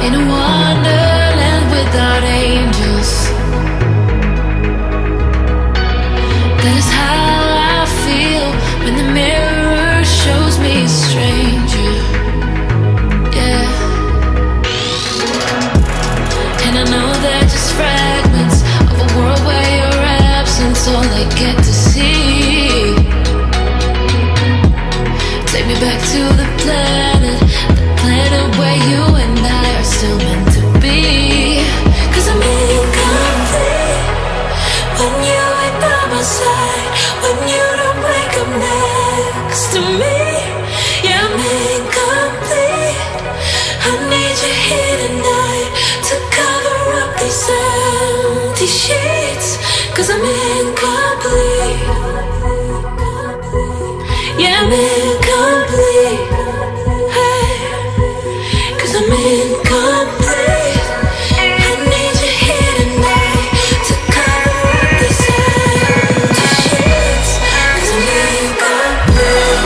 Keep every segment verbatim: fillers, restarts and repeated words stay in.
in a wonderland without angels. That is how I feel when the mirror shows me a stranger. Yeah. And I know they're just fragments of a world where your absence all I get to see. Take me back to the planet, the planet where you and I are still meant to be. Cause I'm incomplete when you ain't by my side, when you don't wake up next to me. Yeah, I'm incomplete. I need you here tonight to cover up these empty sheets. Cause I'm incomplete. Yeah, I'm incomplete. Hey, cause I'm incomplete. I need you here tonight to cover up these empty sheets. Cause I'm incomplete.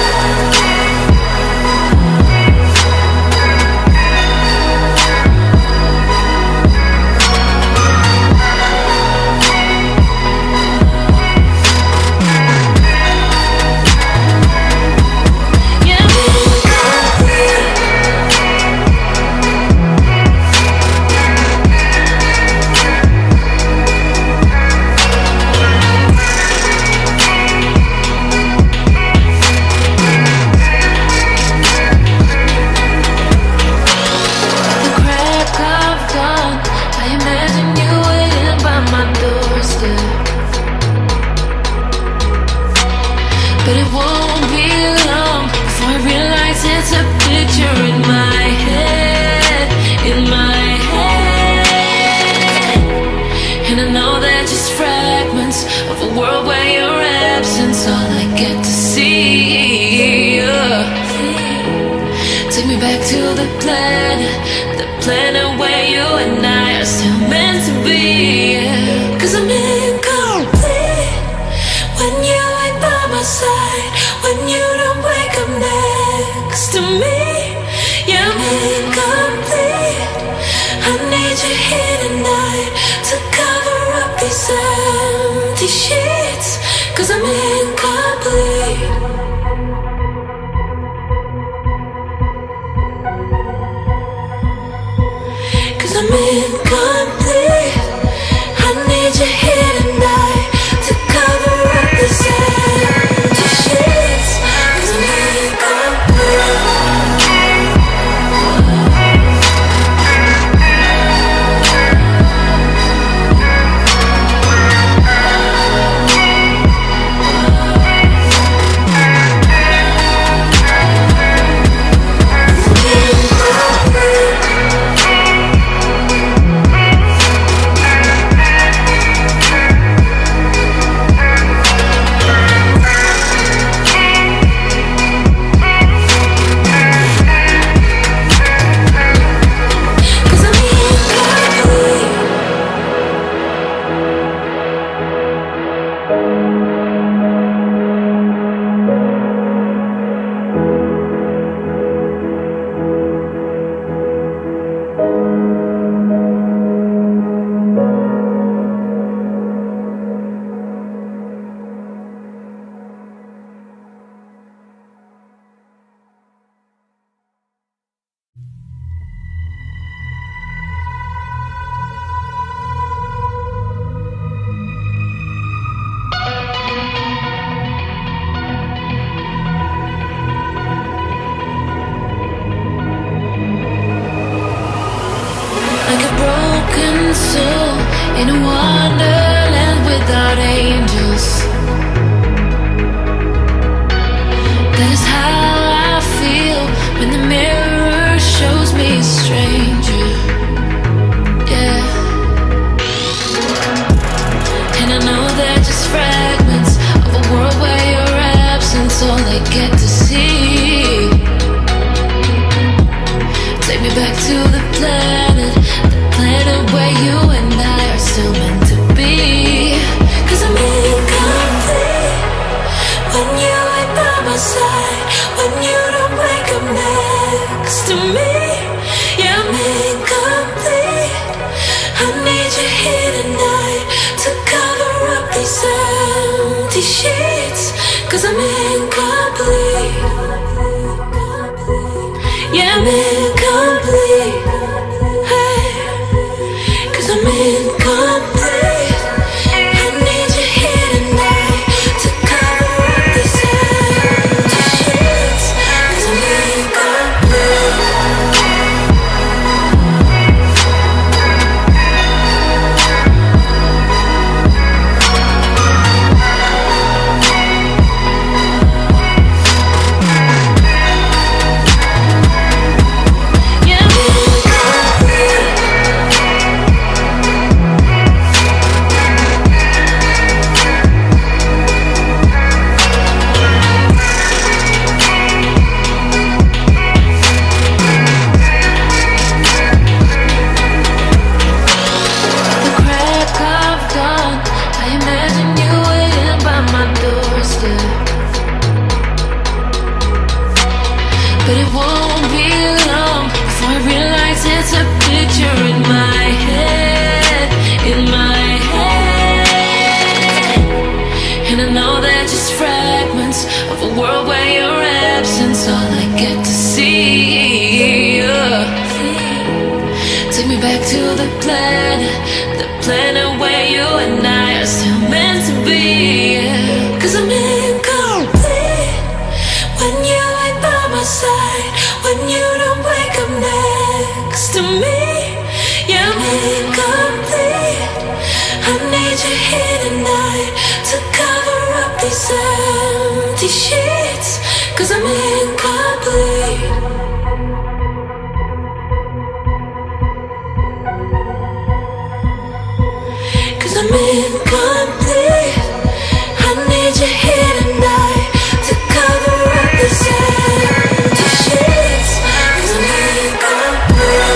But it won't be long before I realize it's a picture in my head, in my head. And I know they're just fragments of a world where your absence all I get to see. Yeah. Take me back to the planet, the planet where you and I are still meant to be. Yeah. Cause I'm incomplete when you ain't by my side, when you don't wake up next to me. Yeah, I'm incomplete. I need you here tonight to cover up these empty sheets. Cause I'm incomplete. Cause I'm incomplete. I need you here tonight to cover up these empty sheets. Cause I'm incomplete. Soul in a wonderland without angels. That is how I feel when the mirror shows me a stranger. Yeah. And I know they're just fragments of a world where your absence all I get to see. Take me back to the planet, the planet where you and I are still meant to be. Cause I'm incomplete when you ain't by my side, when you don't wake up next to me. Yeah, I'm incomplete. 'cause I'm incomplete. Yeah, I'm incomplete. Hey, 'cause I'm incomplete. I need you here tonight to cover up these empty sheets, 'cause I'm incomplete. But it won't be long before I realize it's a picture in my head, in my head. And I know they're just fragments of a world where your absence all I get to see. Yeah. Take me back to the planet, the planet where you and I are still meant to be. Yeah. 'Cause I'm incomplete when you ain't by my side, when you don't wake up next to me. Yeah, I'm incomplete. I need you here tonight to cover up these empty sheets, 'cause I'm incomplete. Cause I'm incomplete. I need you here tonight to cover up this empty sheets, 'cause I'm incomplete.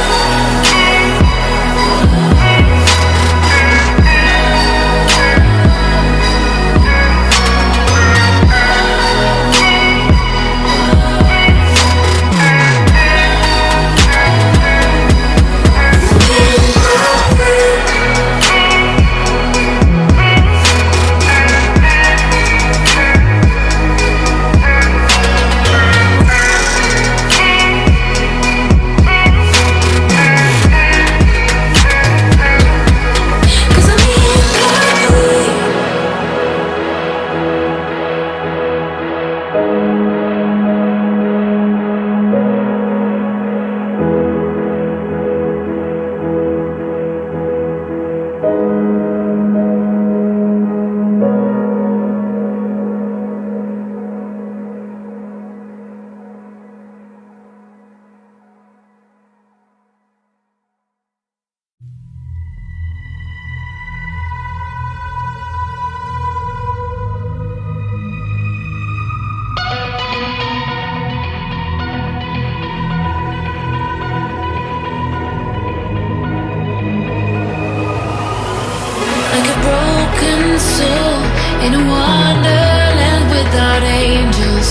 Soul in a wonderland without angels.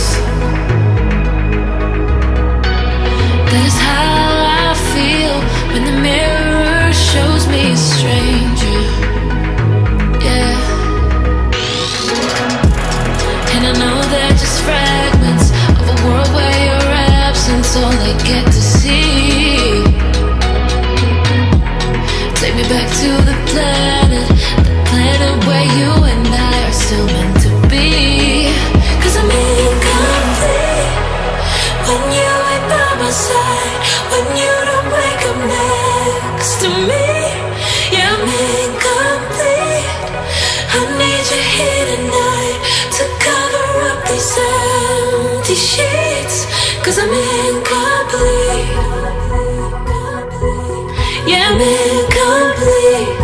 That is how I feel when the mirror shows me a stranger. Yeah. And I know they're just fragments of a world where your absence all I get to see. Take me back to the planet, planet where you and I are still meant to be. 'Cause I'm incomplete when you ain't by my side, when you don't wake up next to me. Yeah, I'm incomplete. I need you here tonight to cover up these empty sheets, 'cause I'm incomplete. Yeah, I'm incomplete.